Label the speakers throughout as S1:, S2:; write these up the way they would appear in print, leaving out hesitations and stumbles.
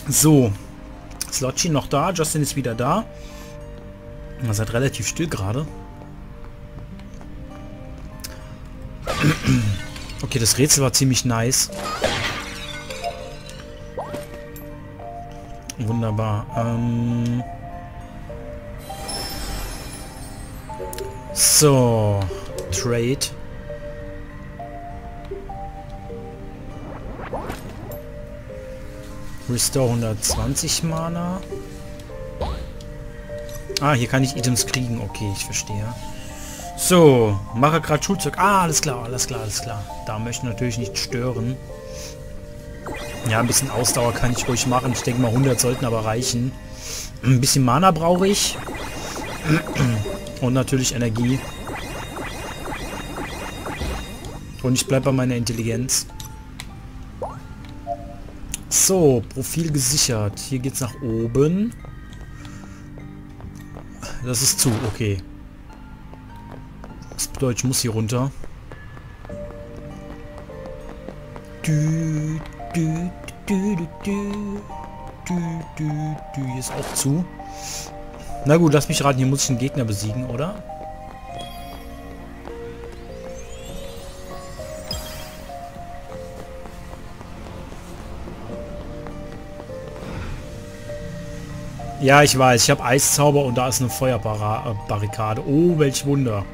S1: So. Slotchi noch da. Justin ist wieder da. Ihr seid relativ still gerade. Okay, das Rätsel war ziemlich nice. Wunderbar. So. Trade. Restore 120 Mana. Ah, hier kann ich Items kriegen. Okay, ich verstehe. So, mache gerade Schulzeug. Ah, alles klar, alles klar, alles klar. Da möchte ich natürlich nicht stören. Ja, ein bisschen Ausdauer kann ich ruhig machen. Ich denke mal 100 sollten aber reichen. Ein bisschen Mana brauche ich. Und natürlich Energie. Und ich bleibe bei meiner Intelligenz. So, Profil gesichert. Hier geht's nach oben. Das ist zu, okay. Das bedeutet, ich muss hier runter. Hier ist auch zu. Na gut, lass mich raten, hier muss ich einen Gegner besiegen, oder? Ja, ich weiß. Ich habe Eiszauber und da ist eine Feuerbarrikade. Oh, welch Wunder.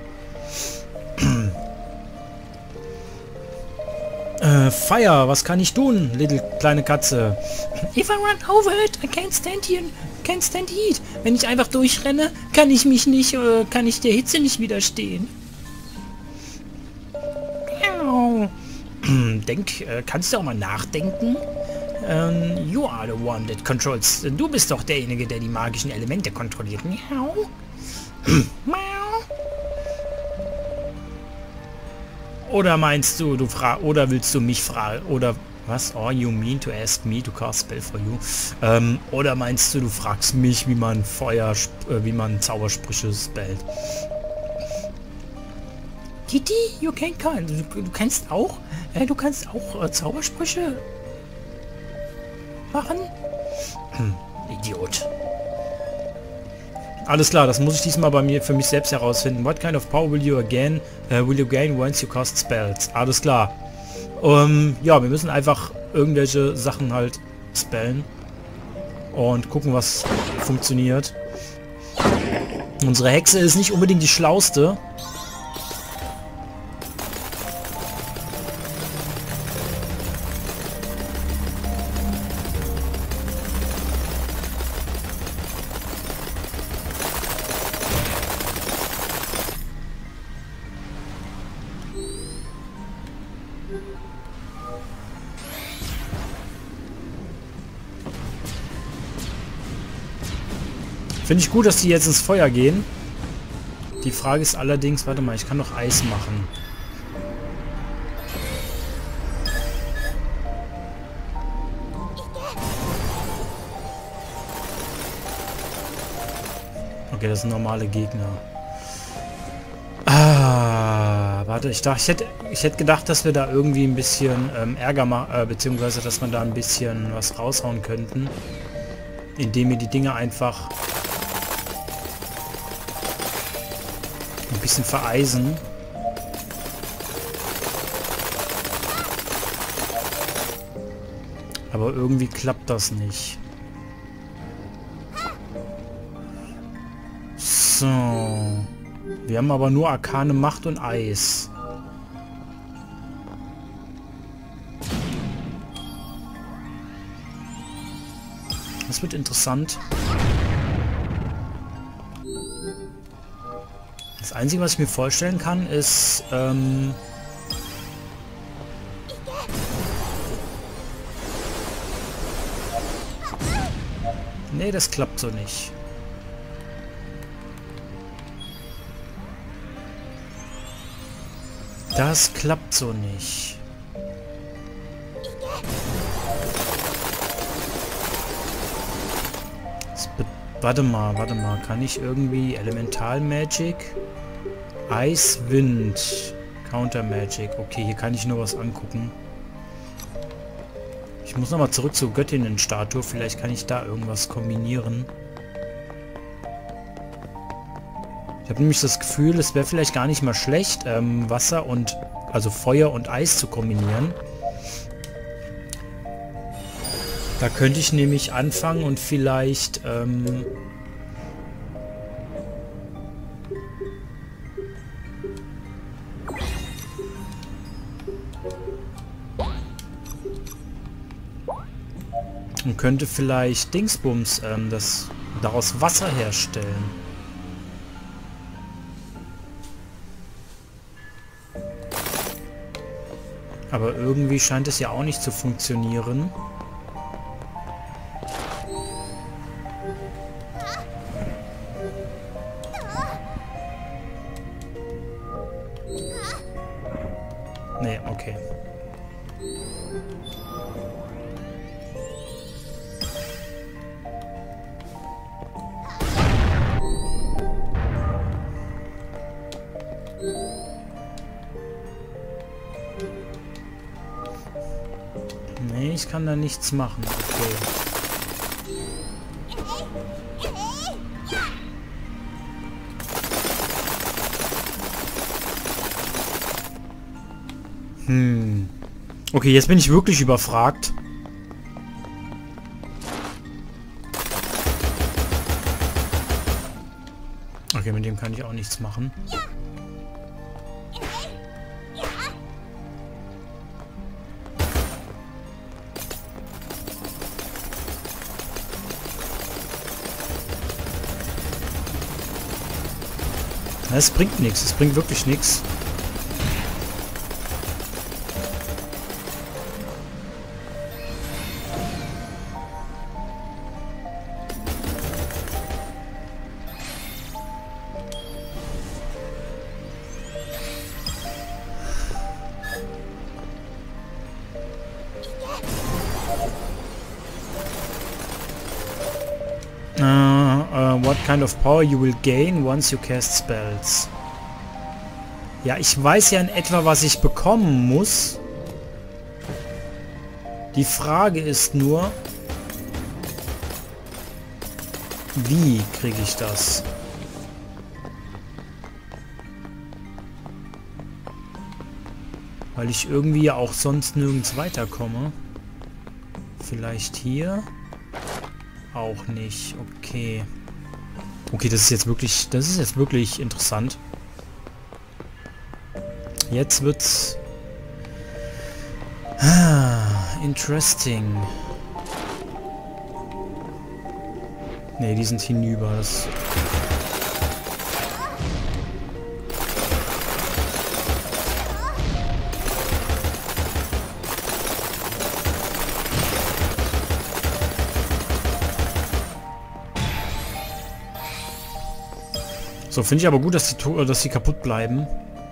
S1: Fire, was kann ich tun, little kleine Katze? If I run over it, I can't stand heat. Wenn ich einfach durchrenne, kann ich der Hitze nicht widerstehen. Kannst du auch mal nachdenken? You are the one that controls. Du bist doch derjenige, der die magischen Elemente kontrolliert. Miau. Oder meinst du, oder willst du mich fragen, oder was? Oh, you mean to ask me to cast spell for you? Oder meinst du fragst mich, wie man Zaubersprüche spellt? Kitty, du kannst auch Zaubersprüche machen? Idiot. Alles klar, das muss ich diesmal für mich selbst herausfinden. What kind of power will you gain once you cast spells? Alles klar. Ja, wir müssen einfach irgendwelche Sachen halt spellen. Und gucken, was funktioniert. Unsere Hexe ist nicht unbedingt die schlauste. Finde ich gut, dass die jetzt ins Feuer gehen. Die Frage ist allerdings, warte mal, ich kann doch Eis machen. Okay, das sind normale Gegner. Ah, warte, ich hätte gedacht, dass wir da irgendwie ein bisschen Ärger machen, beziehungsweise, dass man da ein bisschen was raushauen könnten. Indem wir die Dinge einfach ein bisschen vereisen. Aber irgendwie klappt das nicht. So. Wir haben aber nur arkane Macht und Eis. Das wird interessant. Das Einzige, was ich mir vorstellen kann, ist... nee, das klappt so nicht. Das klappt so nicht. Warte mal. Kann ich irgendwie Elemental Magic? Eis, Wind. Counter Magic. Okay, hier kann ich nur was angucken. Ich muss nochmal zurück zur Göttinnenstatue. Vielleicht kann ich da irgendwas kombinieren. Ich habe nämlich das Gefühl, es wäre vielleicht gar nicht mal schlecht, Wasser und, also Feuer und Eis zu kombinieren. Da könnte ich nämlich anfangen und vielleicht, und könnte vielleicht Dingsbums, daraus Wasser herstellen. Aber irgendwie scheint es ja auch nicht zu funktionieren. Nee, okay. Nee, ich kann da nichts machen. Okay. Okay, jetzt bin ich wirklich überfragt. Okay, mit dem kann ich auch nichts machen. Es bringt nichts, es bringt wirklich nichts. What kind of power you will gain once you cast spells? Ja, ich weiß ja in etwa, was ich bekommen muss. Die Frage ist nur, wie kriege ich das? Weil ich irgendwie ja auch sonst nirgends weiterkomme. Vielleicht hier? Auch nicht. Okay. Okay, das ist jetzt wirklich interessant. Jetzt wird's... interesting. Ne, die sind hinüber. Das... So, finde ich aber gut, dass die kaputt bleiben.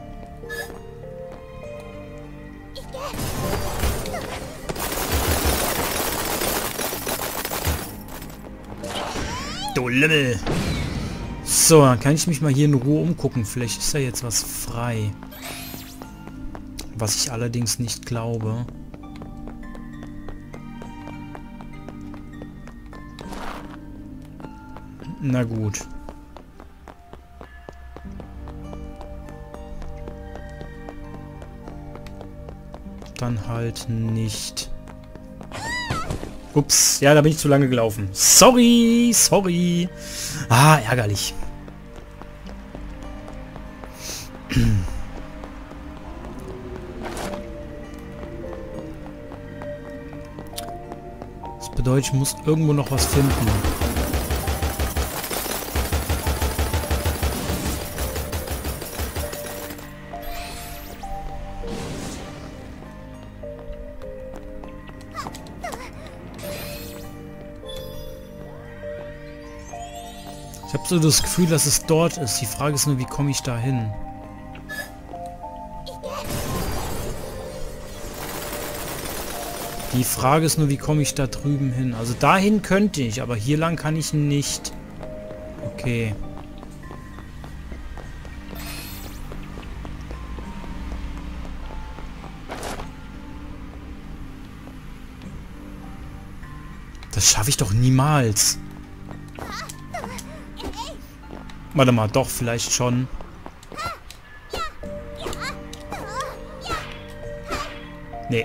S1: Du Lümmel! So, dann kann ich mich mal hier in Ruhe umgucken. Vielleicht ist da jetzt was frei. Was ich allerdings nicht glaube. Na gut. Dann halt nicht. Ups, ja, da bin ich zu lange gelaufen. Sorry, sorry. Ah, ärgerlich. Das bedeutet, ich muss irgendwo noch was finden. Ich habe so das Gefühl, dass es dort ist. Die Frage ist nur, wie komme ich da hin? Die Frage ist nur, wie komme ich da drüben hin? Also dahin könnte ich, aber hier lang kann ich nicht. Okay. Das schaffe ich doch niemals. Warte mal, doch, vielleicht schon. Nee.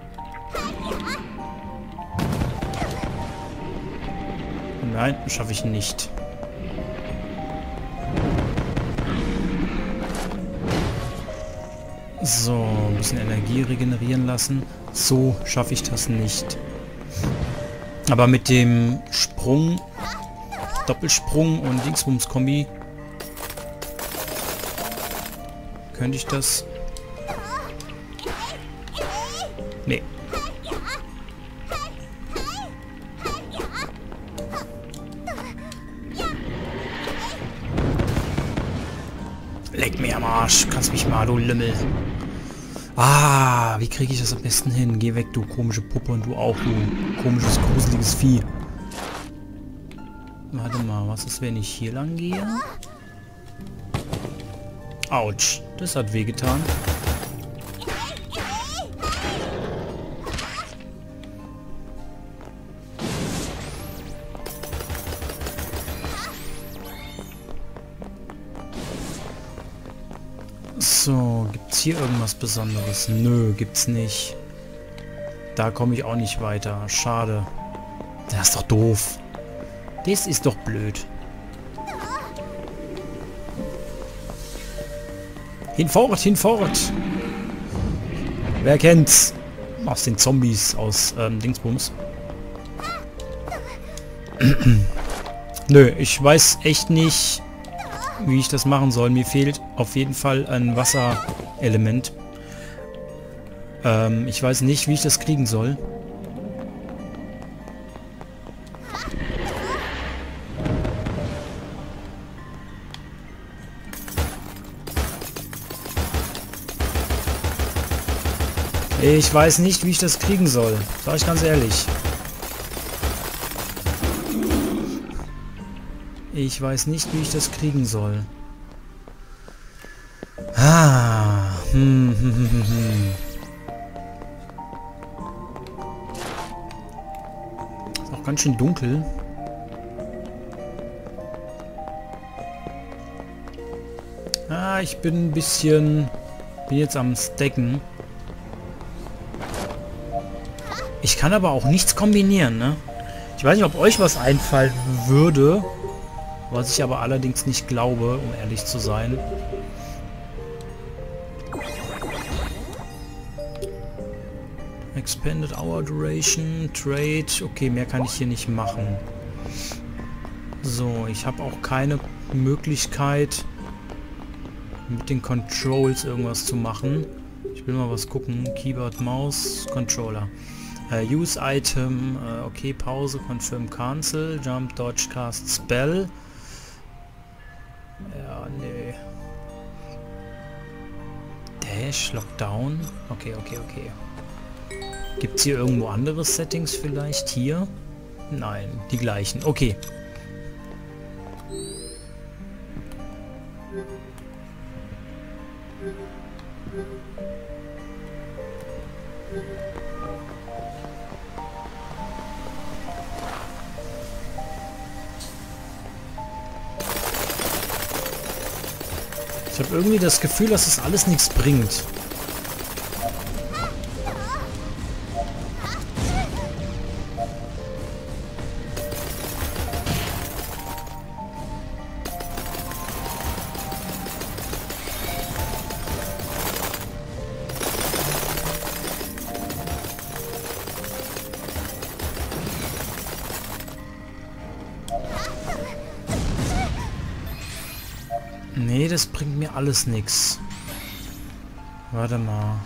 S1: Nein, schaffe ich nicht. So, ein bisschen Energie regenerieren lassen. So schaffe ich das nicht. Aber mit dem Sprung, Doppelsprung und Dingsbums-Kombi könnte ich das... Nee. Leck mir am Arsch. Kannst mich mal, du Lümmel. Ah, wie kriege ich das am besten hin? Geh weg, du komische Puppe, und du auch, du komisches, gruseliges Vieh. Warte mal, was ist, wenn ich hier lang gehe? Autsch, das hat wehgetan. So, gibt's hier irgendwas Besonderes? Nö, gibt's nicht. Da komme ich auch nicht weiter. Schade. Das ist doch doof. Das ist doch blöd. Hinfort, hinfort! Wer kennt's? Aus den Zombies aus Dingsbums. Nö, ich weiß echt nicht, wie ich das machen soll. Mir fehlt auf jeden Fall ein Wasserelement. Ich weiß nicht, wie ich das kriegen soll. Ich weiß nicht, wie ich das kriegen soll. Sag ich ganz ehrlich. Ich weiß nicht, wie ich das kriegen soll. Ah. Ist auch ganz schön dunkel. Ah, ich bin ein bisschen... Bin jetzt am Stacken. Ich kann aber auch nichts kombinieren, ne? Ich weiß nicht, ob euch was einfallen würde. Was ich aber allerdings nicht glaube, um ehrlich zu sein. Expanded Hour Duration, Trade. Okay, mehr kann ich hier nicht machen. So, ich habe auch keine Möglichkeit, mit den Controls irgendwas zu machen. Ich will mal was gucken. Keyboard, Maus, Controller. Use Item, okay, Pause, Confirm, Cancel, Jump, Dodge, Cast, Spell. Ja, nee. Dash, Lockdown. Okay, okay, okay. Gibt es hier irgendwo andere Settings vielleicht? Hier? Nein, die gleichen. Okay. Ich habe irgendwie das Gefühl, dass das alles nichts bringt. Nee, das bringt mir alles nichts. Warte mal.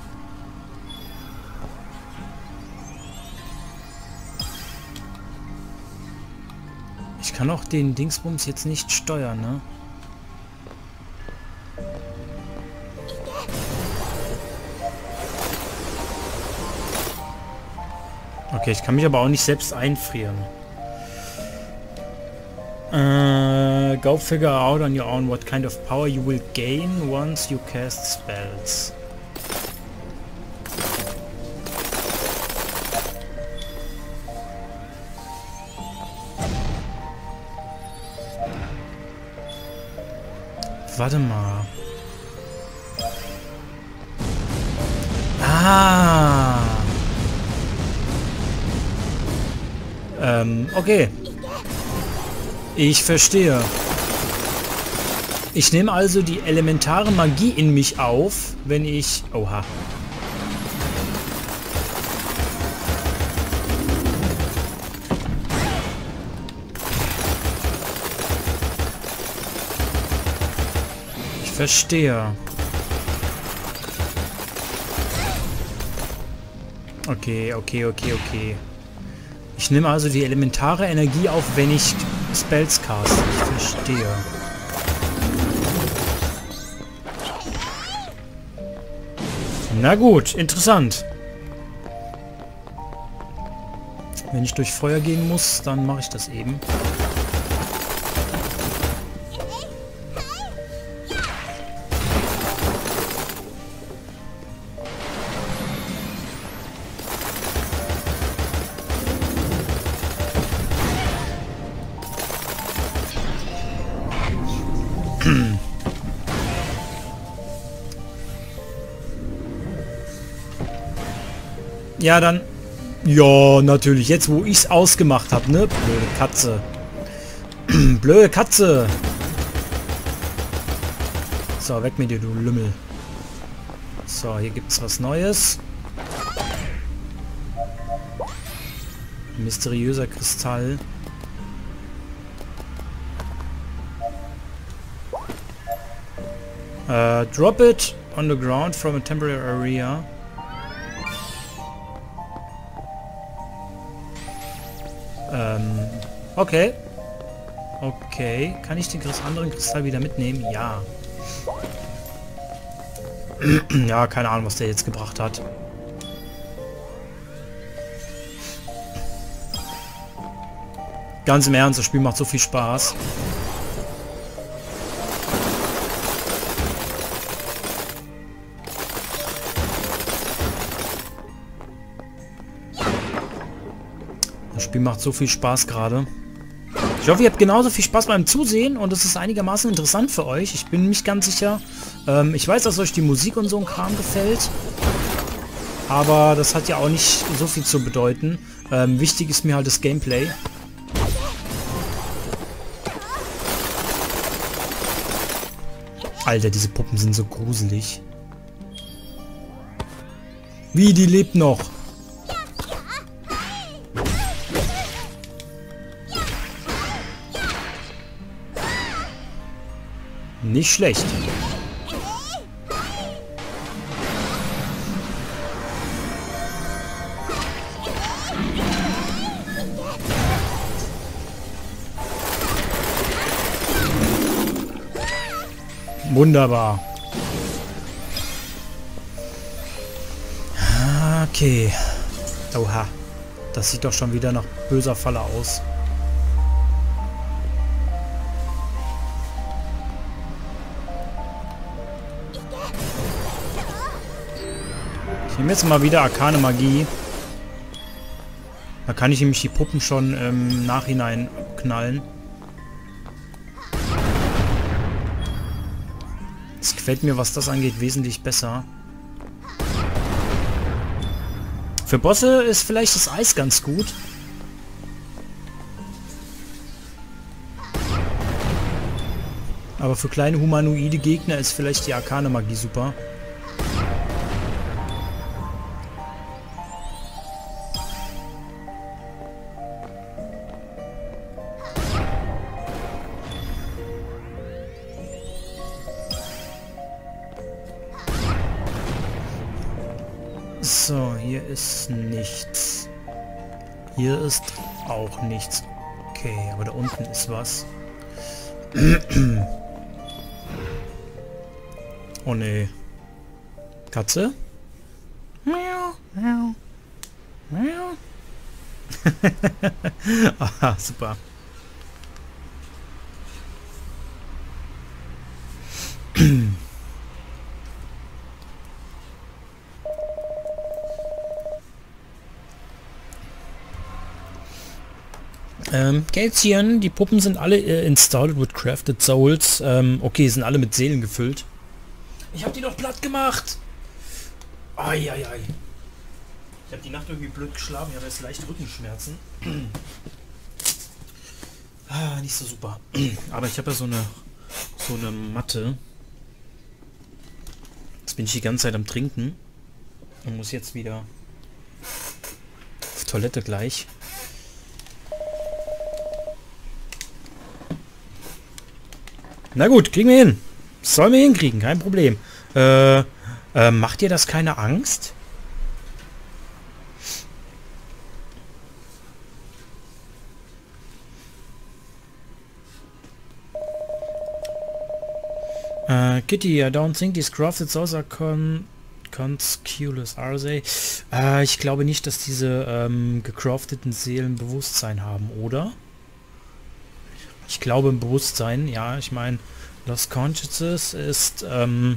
S1: Ich kann auch den Dingsbums jetzt nicht steuern, ne? Okay, ich kann mich aber auch nicht selbst einfrieren. Go figure out on your own what kind of power you will gain once you cast spells. Warte mal. Ah. Okay. Ich verstehe. Ich nehme also die elementare Magie in mich auf, wenn ich... Oha. Ich verstehe. Okay. Ich nehme also die elementare Energie auf, wenn ich Spells caste. Ich verstehe. Na gut, interessant. Wenn ich durch Feuer gehen muss, dann mache ich das eben. Ja, dann... Ja, natürlich. Jetzt, wo ich es ausgemacht habe, ne? Blöde Katze. Blöde Katze. So, weg mit dir, du Lümmel. So, hier gibt es was Neues. Mysteriöser Kristall. Drop it on the ground from a temporary area. Okay. Okay. Kann ich den anderen Kristall wieder mitnehmen? Ja. Ja, keine Ahnung, was der jetzt gebracht hat. Ganz im Ernst, das Spiel macht so viel Spaß. Das Spiel macht so viel Spaß gerade. Ich hoffe, ihr habt genauso viel Spaß beim Zusehen und es ist einigermaßen interessant für euch. Ich bin nicht ganz sicher. Ich weiß, dass euch die Musik und so ein Kram gefällt. Aber das hat ja auch nicht so viel zu bedeuten. Wichtig ist mir halt das Gameplay. Alter, diese Puppen sind so gruselig. Wie, die lebt noch. Nicht schlecht. Wunderbar. Okay. Oha. Das sieht doch schon wieder nach böser Falle aus. Ich nehme jetzt mal wieder arkane Magie. Da kann ich nämlich die Puppen schon im Nachhinein knallen. Das gefällt mir, was das angeht, wesentlich besser. Für Bosse ist vielleicht das Eis ganz gut. Aber für kleine humanoide Gegner ist vielleicht die arkane Magie super. So, hier ist nichts. Hier ist auch nichts. Okay, aber da unten ist was. Oh nee. Katze? Miau, miau. Miau. Aha, super. Kätzchen, die Puppen sind alle installed with crafted souls. Okay, sind alle mit Seelen gefüllt. Ich habe die doch platt gemacht. Eieiei. Ich habe die Nacht irgendwie blöd geschlafen. Ich habe jetzt leicht Rückenschmerzen. Nicht so super. Aber ich habe ja so eine Matte. Jetzt bin ich die ganze Zeit am Trinken. Und muss jetzt wieder auf Toilette gleich. Na gut, kriegen wir hin. Sollen wir hinkriegen, kein Problem. Macht dir das keine Angst? Kitty, I don't think these crafted souls are conscious, are they? Ich glaube nicht, dass diese gecrafteten Seelen Bewusstsein haben, oder? Ich glaube im Bewusstsein, ja, ich meine, Lost Consciousness ist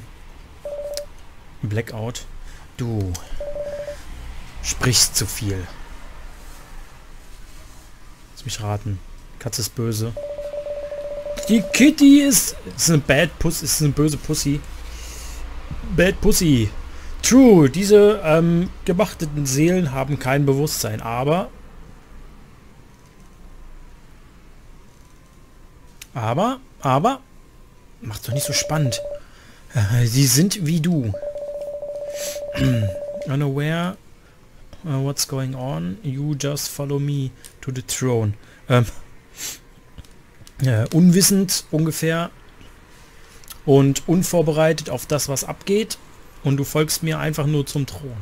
S1: Blackout. Du sprichst zu viel. Lass mich raten. Katze ist böse. Die Kitty ist eine bad Pussy, ist eine böse Pussy. Bad Pussy. True, diese gemachteten Seelen haben kein Bewusstsein, aber macht's doch nicht so spannend. Sie sind wie du. Unaware what's going on, you just follow me to the throne. Unwissend ungefähr und unvorbereitet auf das, was abgeht, und du folgst mir einfach nur zum Thron.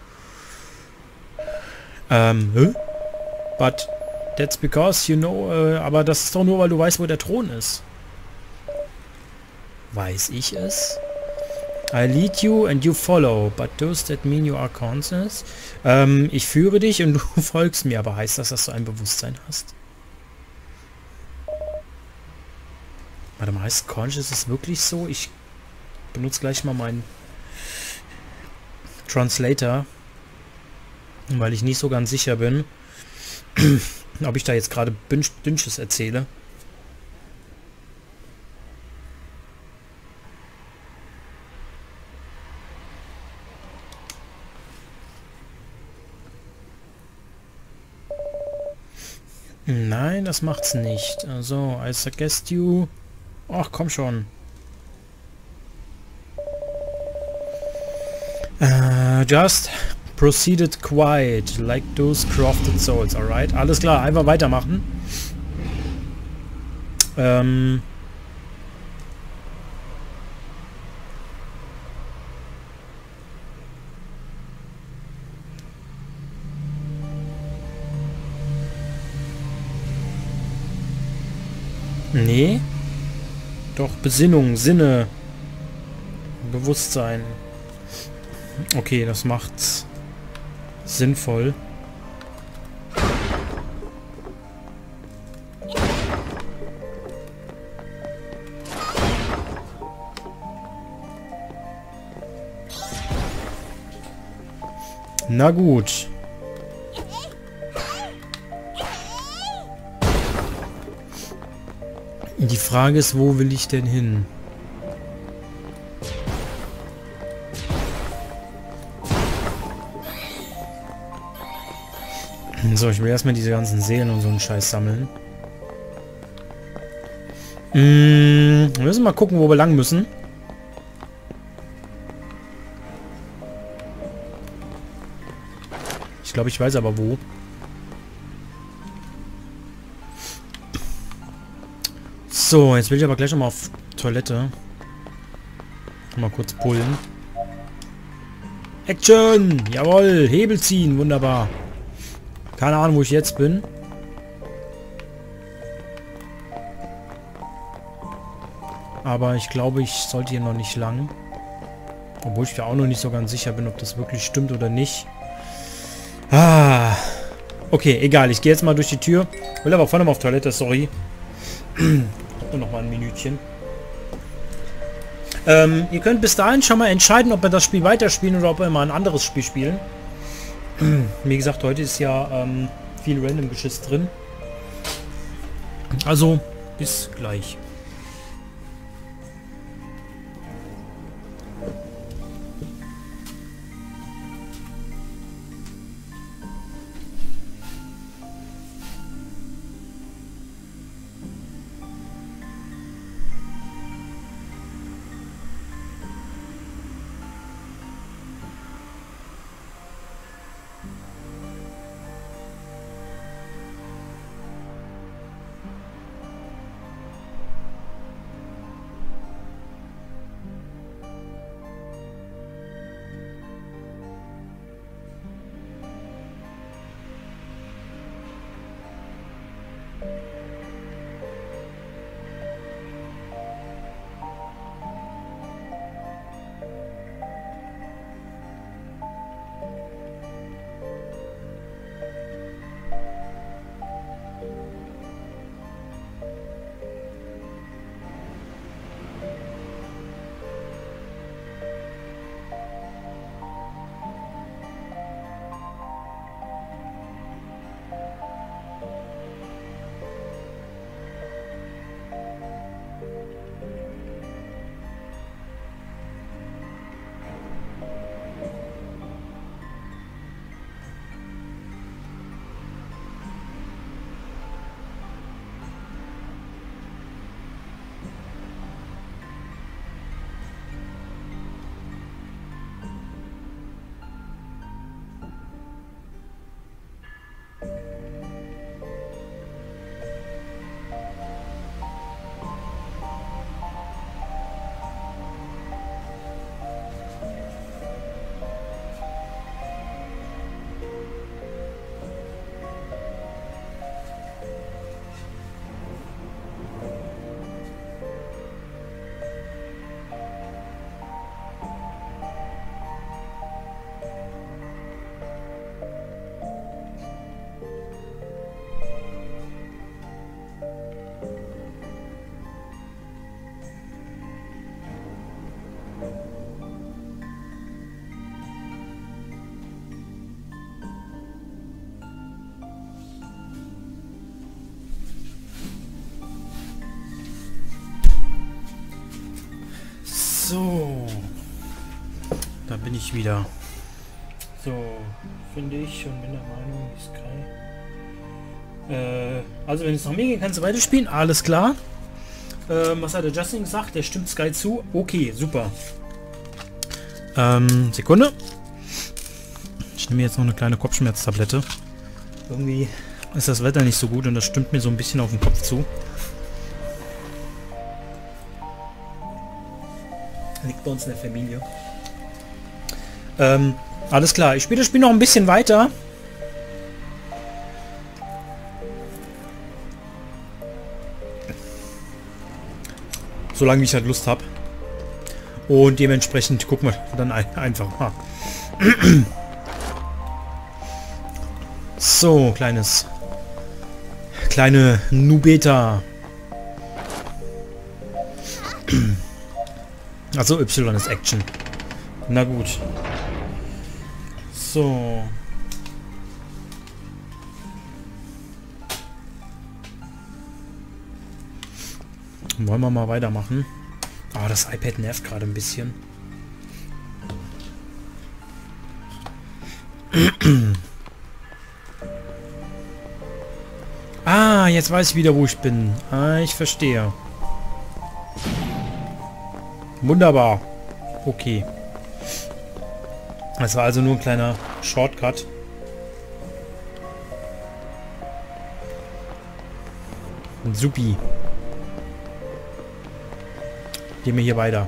S1: But that's because you know, aber das ist doch nur, weil du weißt, wo der Thron ist. Weiß ich es? I lead you and you follow, but does that mean you are conscious? Ich führe dich und du folgst mir, aber heißt das, dass du ein Bewusstsein hast? Warte mal, heißt conscious ist wirklich so? Ich benutze gleich mal meinen Translator, weil ich nicht so ganz sicher bin, ob ich da jetzt gerade Dünnsches erzähle. Nein, das macht's nicht. Also, I suggest you... Ach, komm schon. Just proceeded quiet, like those crafted souls, alright? Alles klar, einfach weitermachen. Nee. Doch, Besinnung, Sinne, Bewusstsein. Okay, das macht's sinnvoll. Na gut. Die Frage ist, wo will ich denn hin? So, ich will erstmal diese ganzen Seelen und so einen Scheiß sammeln. Wir müssen mal gucken, wo wir lang müssen. Ich glaube, ich weiß aber wo. So, jetzt will ich aber gleich nochmal auf Toilette. Mal kurz pullen. Action! Jawohl! Hebel ziehen! Wunderbar. Keine Ahnung, wo ich jetzt bin. Aber ich glaube, ich sollte hier noch nicht lang. Obwohl ich mir auch noch nicht so ganz sicher bin, ob das wirklich stimmt oder nicht. Ah. Okay, egal. Ich gehe jetzt mal durch die Tür. Will aber vorne mal auf Toilette, sorry. Noch mal ein Minütchen. Ihr könnt bis dahin schon mal entscheiden, ob wir das Spiel weiterspielen oder ob wir mal ein anderes Spiel spielen. Wie gesagt, heute ist ja viel Random-Geschiss drin. Also, bis gleich. So, da bin ich wieder. So, finde ich und bin der Meinung, Sky. Also wenn es nach mir geht, kannst du weiterspielen. Alles klar. Was hat der Justin gesagt? Der stimmt Sky zu. Okay, super. Sekunde. Ich nehme jetzt noch eine kleine Kopfschmerztablette. Irgendwie ist das Wetter nicht so gut und das stimmt mir so ein bisschen auf den Kopf zu. Liegt bei uns in der Familie. Alles klar. Ich spiele das Spiel noch ein bisschen weiter. Solange wie ich halt Lust habe. Und dementsprechend gucken wir dann einfach mal. So, kleine Nubeta. Also Y ist Action. Na gut. So. Wollen wir mal weitermachen? Ah, das iPad nervt gerade ein bisschen. Ah, jetzt weiß ich wieder, wo ich bin. Ah, ich verstehe. Wunderbar. Okay. Das war also nur ein kleiner Shortcut. Supi. Gehen wir hier weiter.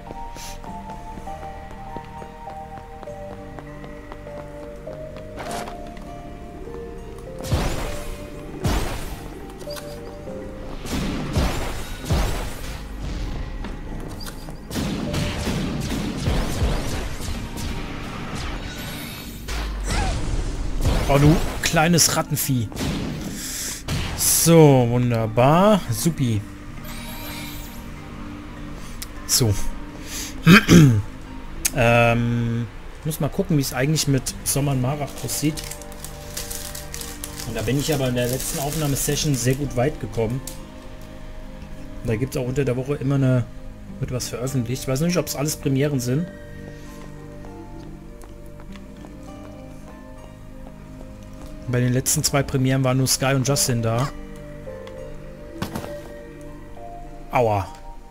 S1: Oh, du kleines Rattenvieh. So, wunderbar. Supi. So. Muss mal gucken, wie es eigentlich mit Sommer und Mara aussieht. Da bin ich aber in der letzten Aufnahmesession sehr gut weit gekommen. Da gibt es auch unter der Woche immer wird was veröffentlicht. Ich weiß nicht, ob es alles Premieren sind. Bei den letzten 2 Premieren waren nur Sky und Justin da. Aua.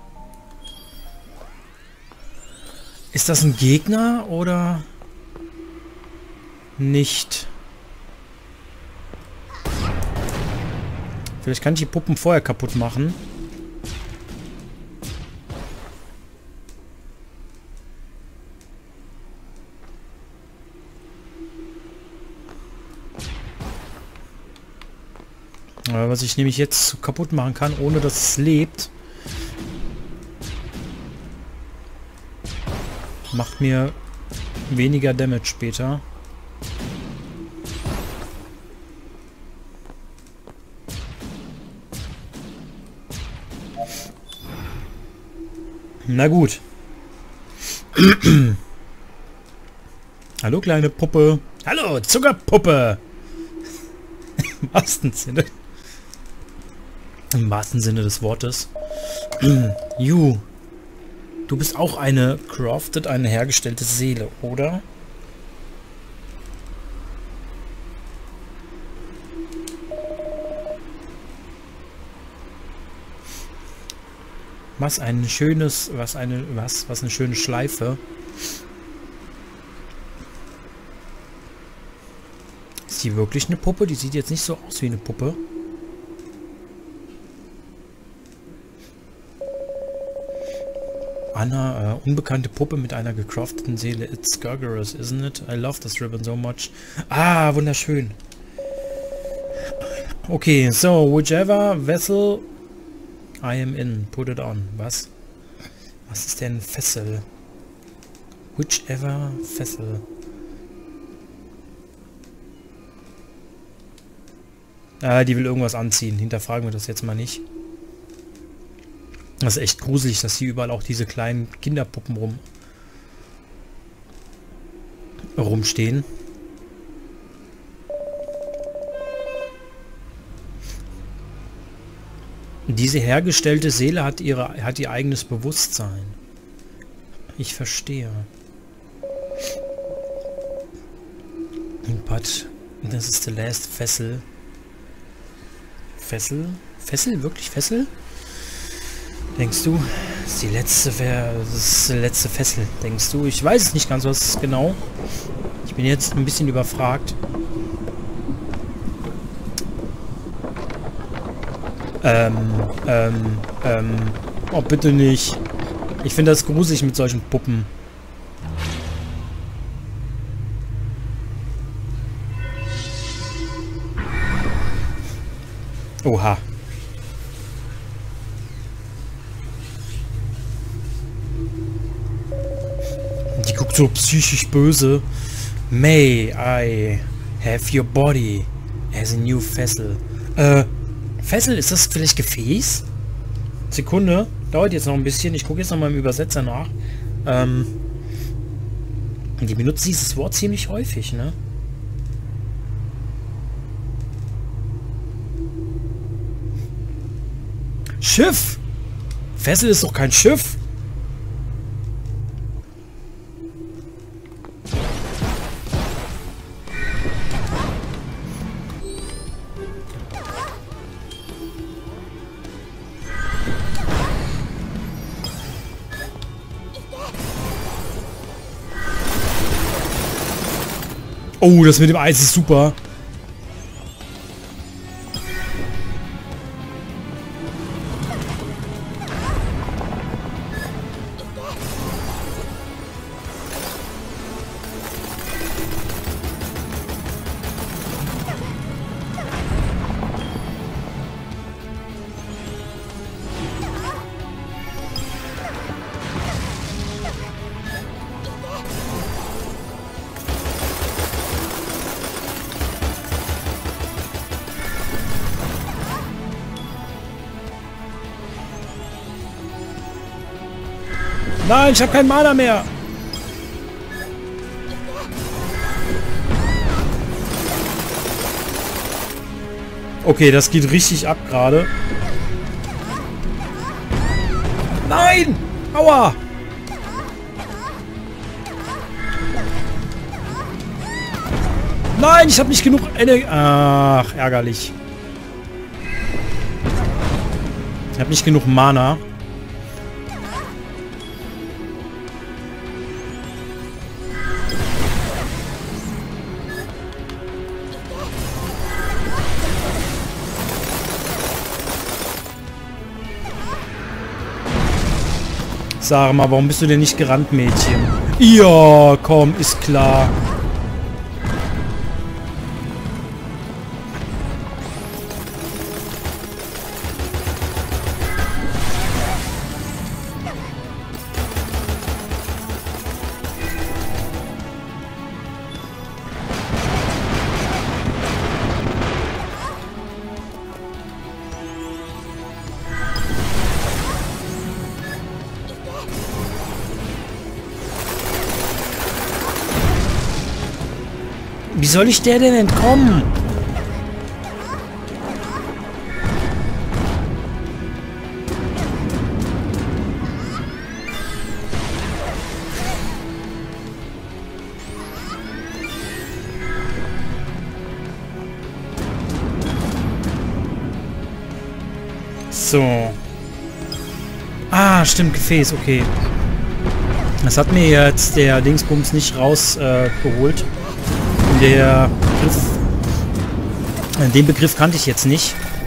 S1: Ist das ein Gegner oder nicht? Vielleicht kann ich die Puppen vorher kaputt machen. Was ich nämlich jetzt kaputt machen kann, ohne dass es lebt, macht mir weniger Damage später. Na gut. Hallo kleine Puppe. Hallo Zuckerpuppe. Im wahrsten Sinne. Im wahrsten Sinne des Wortes. You. Du bist auch eine eine hergestellte Seele, oder? Was ein schönes, was eine schöne Schleife. Ist die wirklich eine Puppe? Die sieht jetzt nicht so aus wie eine Puppe. Anna, unbekannte Puppe mit einer gecrafteten Seele. It's Gargarus, isn't it? I love this ribbon so much. Ah, wunderschön. Okay, so, whichever vessel I am in, put it on. Was? Was ist denn Fessel? Whichever Fessel. Ah, die will irgendwas anziehen. Hinterfragen wir das jetzt mal nicht. Das ist echt gruselig, dass hier überall auch diese kleinen Kinderpuppen rumstehen. Diese hergestellte Seele hat ihr eigenes Bewusstsein. Ich verstehe. But this is the last Fessel. Fessel? Fessel? Wirklich Fessel? Denkst du? Das ist die letzte Fessel. Denkst du? Ich weiß es nicht ganz, was ist genau. Ich bin jetzt ein bisschen überfragt. Oh, bitte nicht. Ich finde das gruselig mit solchen Puppen. Oha. Die guckt so psychisch böse. May I have your body as a new vessel? Fessel, ist das vielleicht Gefäß? Sekunde. Dauert jetzt noch ein bisschen. Ich gucke jetzt noch mal im Übersetzer nach. Die benutzt dieses Wort ziemlich häufig, ne? Schiff! Fessel ist doch kein Schiff! Oh, das mit dem Eis ist super. Nein, ich habe keinen Mana mehr. Okay, das geht richtig ab gerade. Nein! Aua! Nein, ich habe nicht genug Energie. Ach, ärgerlich. Ich habe nicht genug Mana. Sag mal, warum bist du denn nicht gerannt, Mädchen? Ja, komm, ist klar. Wie soll ich der denn entkommen? So. Ah, stimmt, Gefäß, okay. Das hat mir jetzt der Dingsbums nicht rausgeholt. Den Begriff kannte ich jetzt nicht.